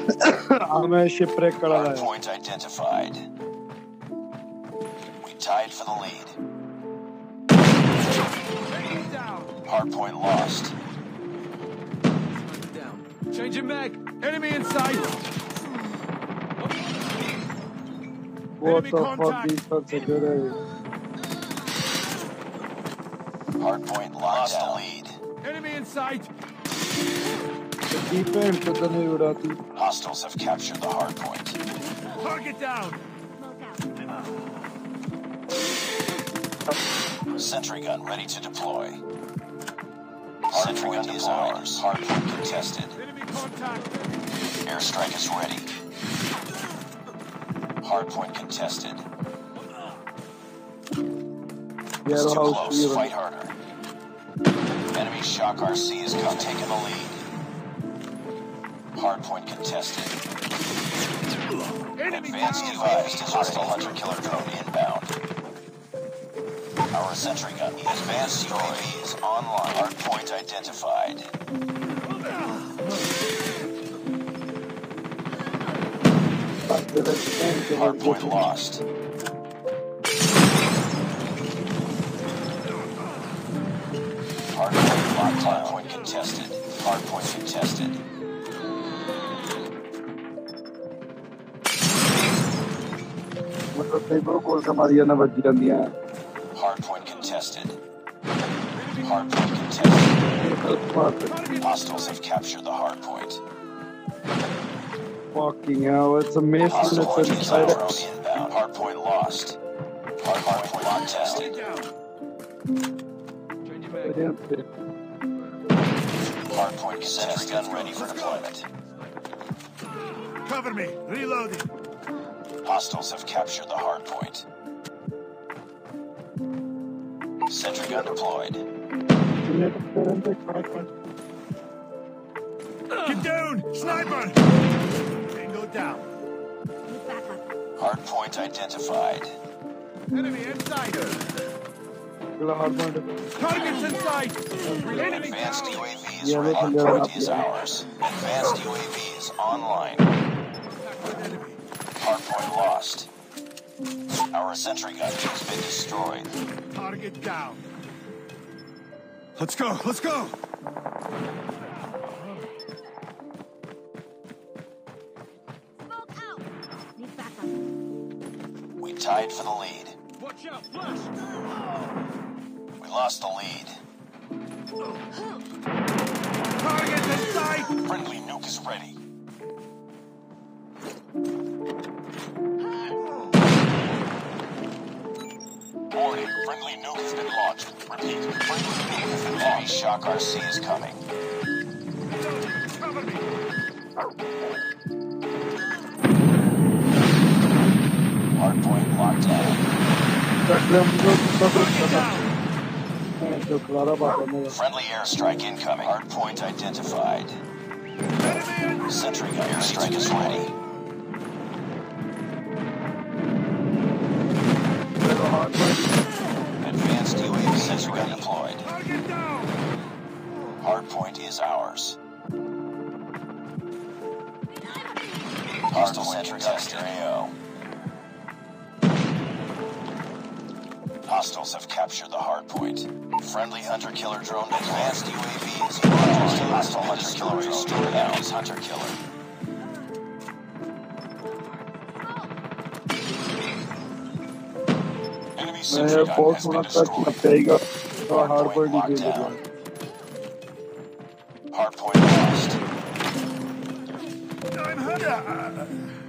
हमें shipwreck करा है. Hardpoint identified. We tied for the lead. Hardpoint lost. Down. Changing mag. Enemy in sight. What the fuck these folks are good at? Hardpoint lost the lead. Enemy in sight. The defense पता नहीं उड़ाती. Hostiles have captured the hardpoint. Target down. Sentry gun ready to deploy. Sentry gun is ours. Hardpoint contested. Enemy contact. Airstrike is ready. Hardpoint contested. It's too close. Fight harder. Enemy shock RC is taking the lead. Hardpoint contested. Advanced device to hostile hunter-killer drone inbound. Our sentry gun. Advanced UAV is online. Hardpoint identified. Hardpoint lost. Hardpoint locked. Hardpoint contested. Hardpoint contested. Hardpoint contested. Hardpoint contested. Hostiles have captured the hardpoint. Fucking hell, it's a mission. Hostile It's inside drone us. inbound. Hardpoint lost. Hardpoint lock tested. Changing mag. Hardpoint sentry gun ready for deployment. Cover me. Reloading. Hostiles have captured the hardpoint. Sentry gun deployed. Get down. Sniper. Tango down. Hardpoint identified. Enemy in sight. Targets in sight. Enemy Advanced down. UAV is Yeah, ready. they can go Hardpoint up, is yeah. ours. Advanced UAV is online. Hardpoint lost. Our sentry gun has been destroyed. Target down. Let's go. Let's go. Smoke out. Need backup. We tied for the lead. Watch out. Flash. We lost the lead. Target in sight. Friendly nuke is ready. Warning, friendly nuke has been launched. Repeat, friendly nuke has been launched. Enemy shock RC is coming. Cover me. Hardpoint locked down. Friendly airstrike incoming. Hardpoint identified. Sentry gun airstrike is ready. Advanced UAV sentry gun deployed. Target down. Hardpoint is ours. Hostile sentry tester AO. Hostiles have captured the hardpoint. Friendly hunter-killer drone. Advanced UAV is online. Hostile hunter-killer drone. Stored out is hunter-killer. Enemy sentry gun has been destroyed. Hardpoint locked down. Hardpoint lost. I'm hunter.